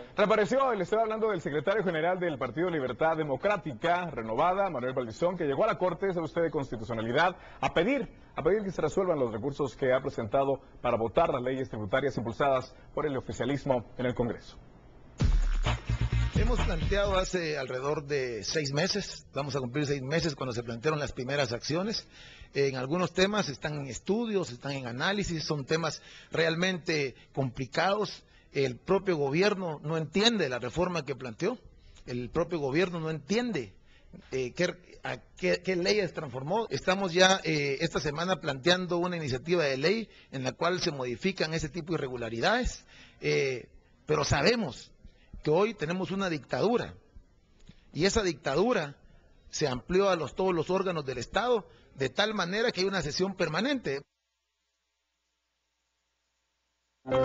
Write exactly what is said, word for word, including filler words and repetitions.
Reapareció, le estoy hablando del secretario general del Partido Libertad Democrática Renovada, Manuel Valdizón, que llegó a la Corte, sabe usted, de Constitucionalidad, a pedir, a pedir que se resuelvan los recursos que ha presentado para votar las leyes tributarias impulsadas por el oficialismo en el Congreso. Hemos planteado hace alrededor de seis meses, vamos a cumplir seis meses cuando se plantearon las primeras acciones. En algunos temas están en estudios, están en análisis, son temas realmente complicados. El propio gobierno no entiende la reforma que planteó, el propio gobierno no entiende eh, qué, a qué, qué leyes transformó. Estamos ya eh, esta semana planteando una iniciativa de ley en la cual se modifican ese tipo de irregularidades, eh, pero sabemos que hoy tenemos una dictadura y esa dictadura se amplió a los, todos los órganos del Estado de tal manera que hay una sesión permanente.